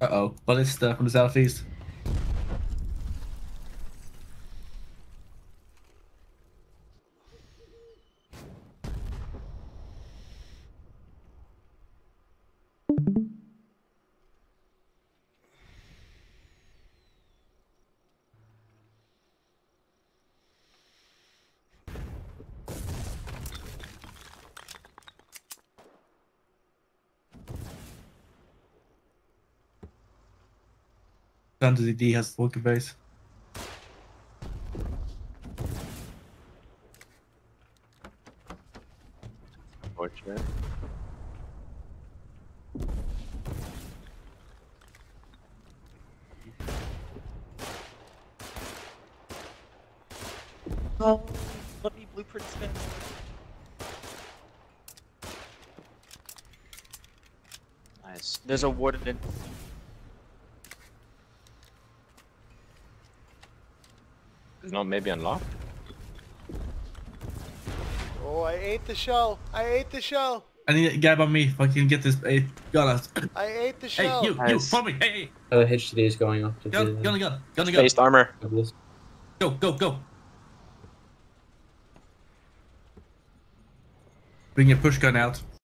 Uh-oh. Ballista from the southeast. Fantasy D has the Walker base. Fortunate. Oh, let me blueprint spin. Nice. There's a warden in. It's not maybe unlocked. Oh, I ate the shell. I ate the shell. I need a gab on me if I can get this. Hey, got I ate the Hey, shell. you, Nice. follow me. Hey, HDD is going up to gun. Spaced armor. Go. Bring your push gun out.